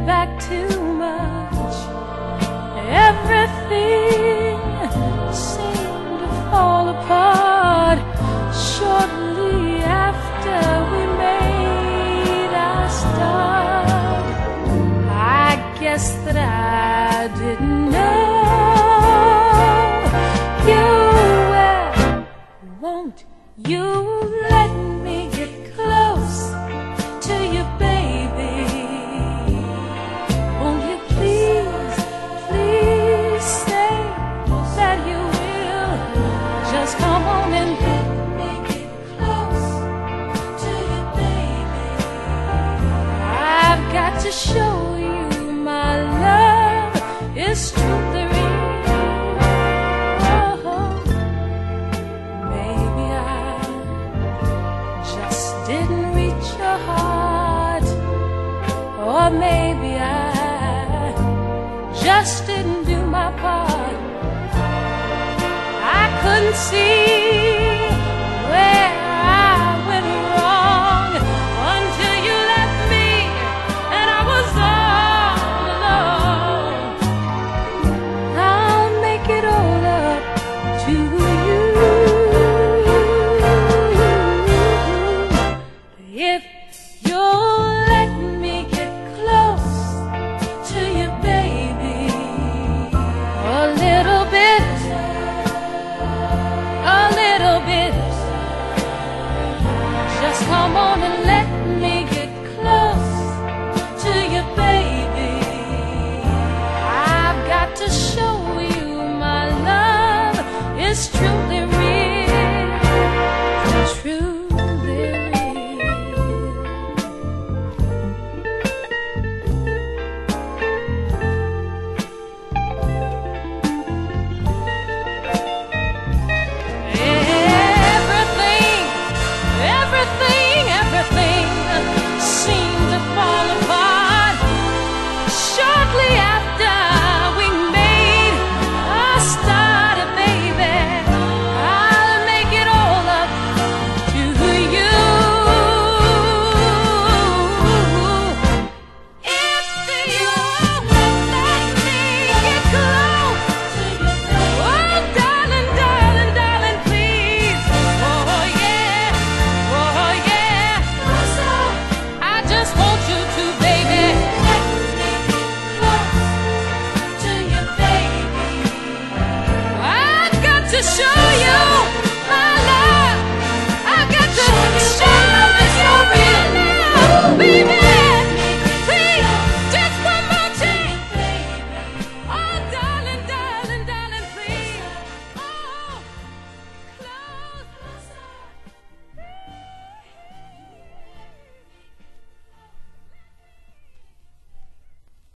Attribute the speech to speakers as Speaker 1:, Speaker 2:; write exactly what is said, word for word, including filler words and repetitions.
Speaker 1: back too much. Everything seemed to fall apart shortly after we made our start. I guess that I didn't know you well. Won't you let me get close to you, baby? Won't you please, please say that you will? Just come on and let me get close to you, baby. I've got to show you my love is truly real. Oh, maybe I just didn't reach your heart, or maybe I just didn't do my part. I couldn't see